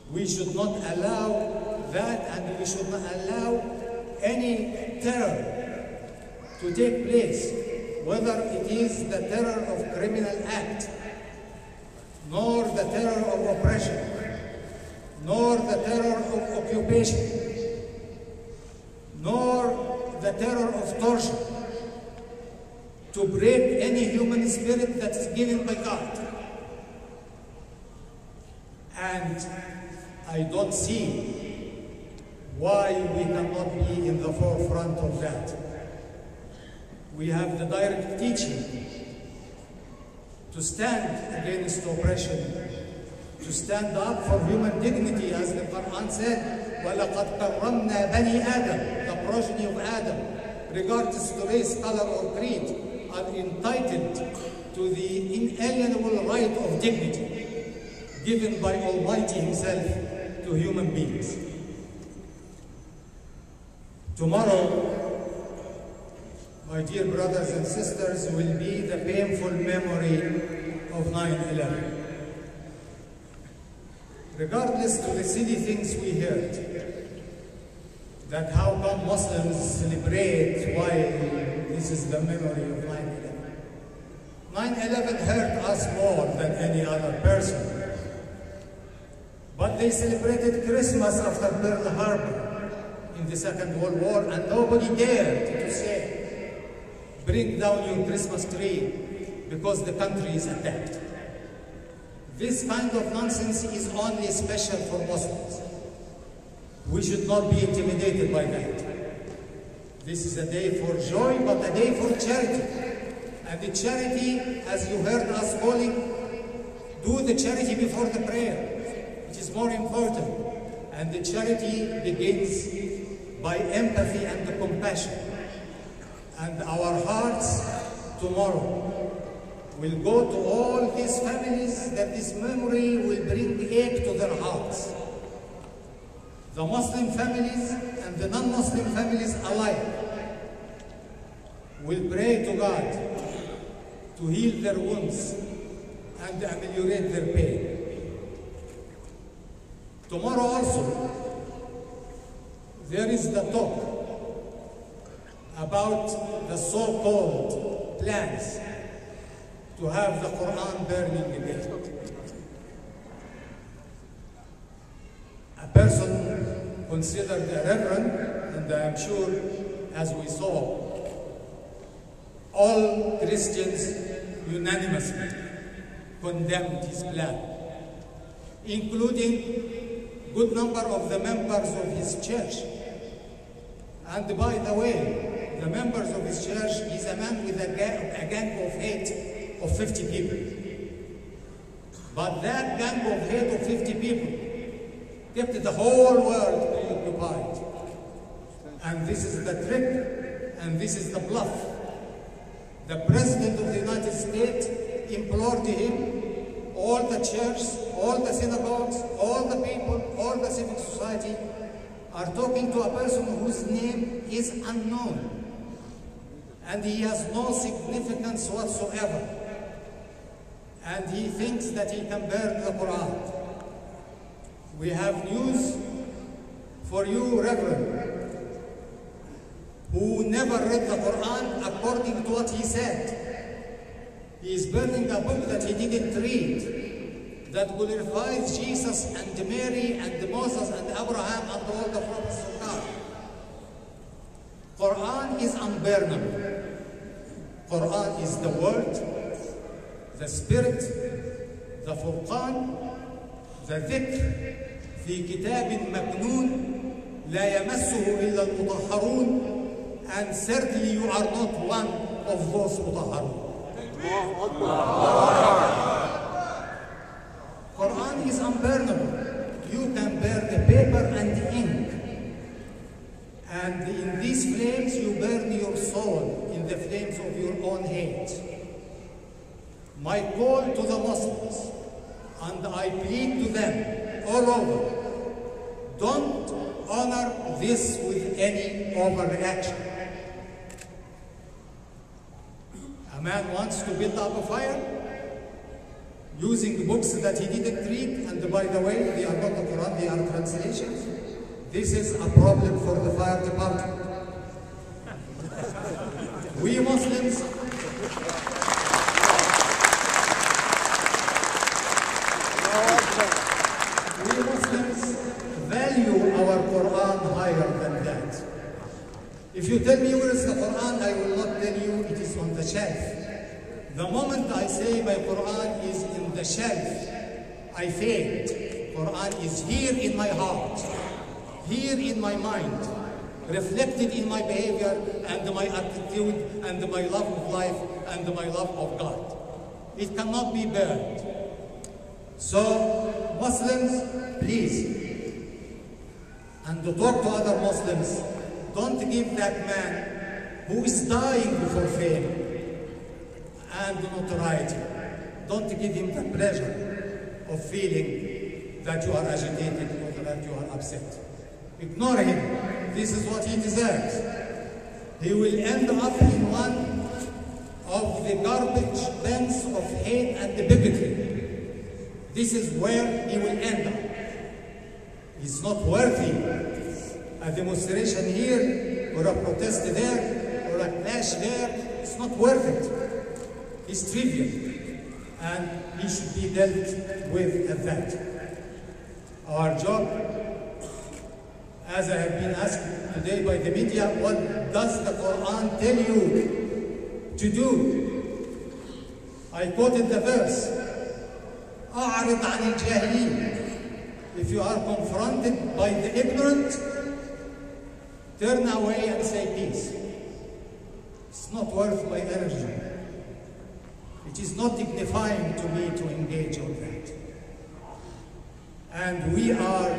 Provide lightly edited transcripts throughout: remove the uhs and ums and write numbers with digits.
We should not allow that, and we should not allow any terror to take place, whether it is the terror of criminal act, nor the terror of oppression, nor the terror of occupation, nor the terror of torture, to break any human spirit that is given by God. And I don't see why we cannot be in the forefront of that. We have the direct teaching to stand against oppression, to stand up for human dignity, as the Quran said, وَلَقَدْ كَرَّمْنَا بَنِي Adam, the progeny of Adam, regardless to race, color, or creed, are entitled to the inalienable right of dignity given by Almighty Himself to human beings. Tomorrow, my dear brothers and sisters, will be the painful memory of 9/11. Regardless to the silly things we heard, that how come Muslims celebrate while this is the memory of 9/11. 9/11 hurt us more than any other person. But they celebrated Christmas after Pearl Harbor in the Second World War, and nobody dared to say, bring down your Christmas tree because the country is attacked. This kind of nonsense is only special for Muslims. We should not be intimidated by that. This is a day for joy, but a day for charity. And the charity, as you heard us calling, do the charity before the prayer. It is more important. And the charity begins by empathy and compassion. And our hearts tomorrow will go to all these families that this memory will bring ache to their hearts. The Muslim families and the non-Muslim families alike will pray to God to heal their wounds and ameliorate their pain. Tomorrow also, there is the talk about the so-called plans to have the Quran burning again. A person considered a reverend, and I am sure, as we saw, all Christians unanimously condemned his plan, including good number of the members of his church. And by the way, the members of his church is a man with a gang of hate of 50 people. But that gang of hate of 50 people kept the whole world preoccupied. And this is the trick, and this is the bluff. The President of the United States implored him, all the churches, all the synagogues, all the people, all the civic society are talking to a person whose name is unknown. And he has no significance whatsoever. And he thinks that he can burn the Quran. We have news for you, Reverend, who never read the Quran according to what he said. He is burning a book that he didn't read, that glorifies Jesus and Mary and Moses and Abraham and all the prophets of God. Quran is unburnable. Quran is the word, the spirit, the Furqan, the dhikr, في كتاب مكنون لا يمسه إلا المطهرون, and certainly you are not one of those مطهرون. Quran is unburnable. You can burn the paper and the ink. And in these flames you burn your soul in the flames of your own hate. My call to the Muslims, and I plead to them all over, don't honor this with any overreaction. A man wants to build up a fire using books that he didn't read, and by the way, they are not the Quran, they This is a problem for the fire department. We Muslims value our Quran higher than that. If you tell me where is the Quran, I will not tell you it is on the shelf. The moment I say my Quran is in the shelf, I faint. Quran is here in my heart, here in my mind, reflected in my behavior and my attitude and my love of life and my love of God. It cannot be burned. So, Muslims, please, and to talk to other Muslims, don't give that man who is dying for fame and notoriety, don't give him the pleasure of feeling that you are agitated or that you are upset. Ignore him. This is what he deserves. He will end up in one of the garbage bins of hate and bigotry. This is where he will end up. He's not worthy a demonstration here, or a protest there, or a clash there. It's not worth it. It's trivial, and he should be dealt with at that. Our job, as I have been asked today by the media, what does the Quran tell you to do? I quoted the verse, أعرض عن الجاهلين. If you are confronted by the ignorant, turn away and say peace. It's not worth my energy. It is not dignifying to me to engage on that. And we are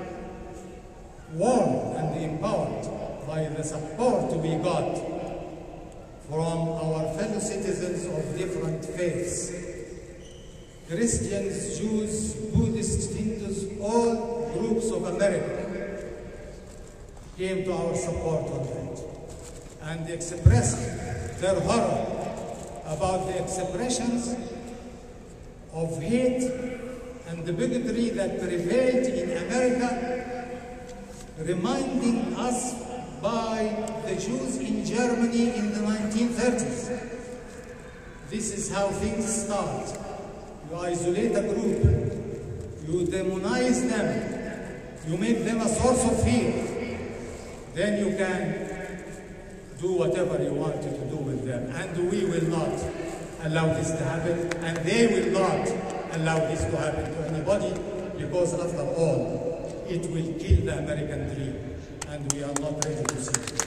warned and empowered by the support we got from our fellow citizens of different faiths. Christians, Jews, Buddhists, Hindus, all groups of America came to our support on that and expressed their horror about the expressions of hate and the bigotry that prevailed in America, reminding us by the Jews in Germany in the 1930s. This is how things start. You isolate a group, you demonize them, you make them a source of fear, then you can do whatever you want to do with them. And we will not allow this to happen, and they will not allow this to happen to anybody, because after all, it will kill the American dream, and we are not ready to see it.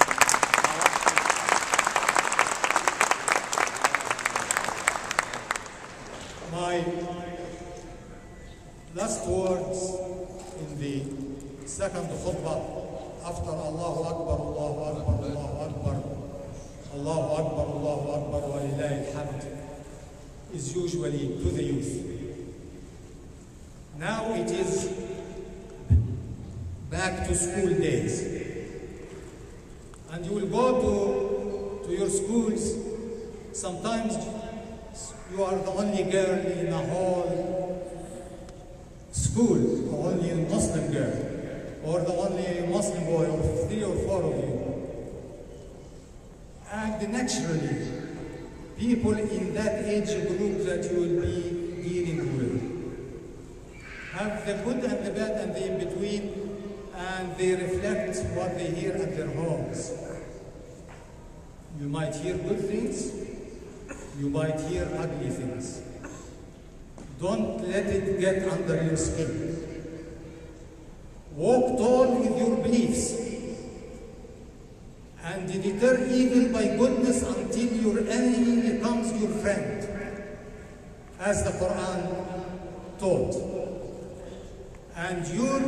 My last words in the second khutbah after Allahu Akbar, Allahu Akbar, Allahu Akbar, Allahu Akbar, Allahu Akbar, wa lillahi alhamd, is usually to the youth. Now it is back to school days. And you will go to your schools. Sometimes you are the only girl in a whole school, the only Muslim girl, or the only Muslim boy, or 3 or 4 of you. And naturally, people in that age group that you will be dealing with have the good and the bad and the in-between, and they reflect what they hear at their homes. You might hear good things, you might hear ugly things. Don't let it get under your skin. Walk tall with your beliefs and deter evil by goodness until your enemy becomes your friend, as the Quran taught. And your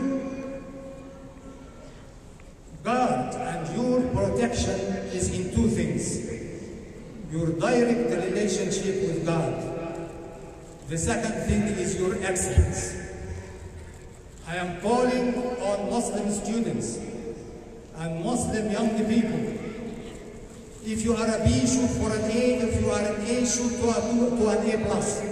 guard and your protection is in 2 things. Your direct relationship with God. The second thing is your excellence. I am calling on Muslim students and Muslim young people. If you are a B, shoot for an A. If you are an A, shoot to an A+.